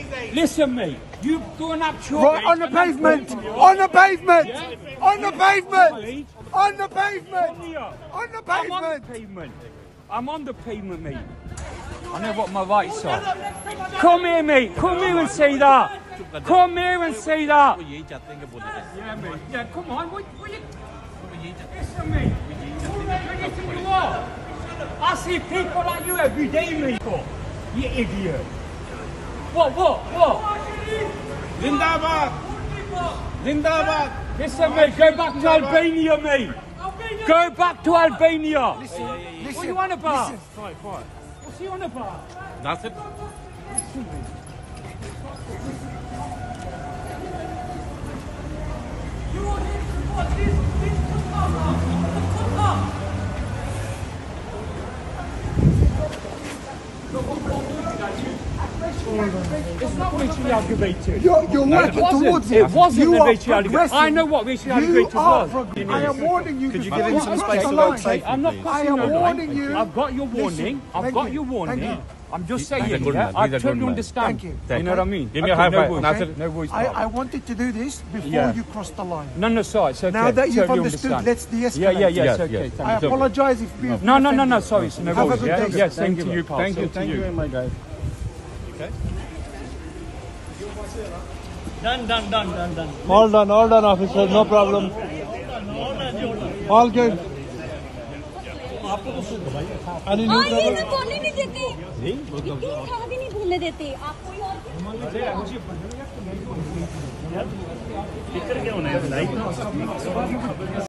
Listen, mate. You going up short. Right on the pavement. On the pavement. On the pavement. On the pavement. On the I'm on the pavement. pavement. I'm on the pavement, mate. I know what my rights are. Come here, mate. Come here and say that. Come here and say that. Yeah, mate. Yeah, come on. What you... Listen, mate. Who do you think you are? I see people like you every day, mate. You idiot. What? Zindabad! Zindabad! Listen, mate. Go back to Albania, mate. Go back to Albania. What are you on about? What's he on about? That's it. It's not racially aggravated. You're working towards it. It wasn't You are racially aggravated. progressing. I know what racially aggravated was. I am warning you. Could you before give him some cross space the to line. walk safely, I'm not please? I crossing am the line. warning you. I've got your warning. I've got your warning. I'm just saying, I totally understand. Thank you. You know what I mean? Give me a high five. No worries. I wanted to do this before you cross the line. No, sorry, it's okay. Now that you've Totally understood, understand. let's de-escalate. Yeah, it's okay. I Thank you. apologize if we've... No, sorry, it's no Have a worries. good day. Yeah, same to you, pal. Thank you, Same to you. my guy. Okay. Done. All done, officer. No problem. All good. Any new trouble? ये बोलने नहीं देते इतनी खाना भी नहीं भूलने देते आप कोई और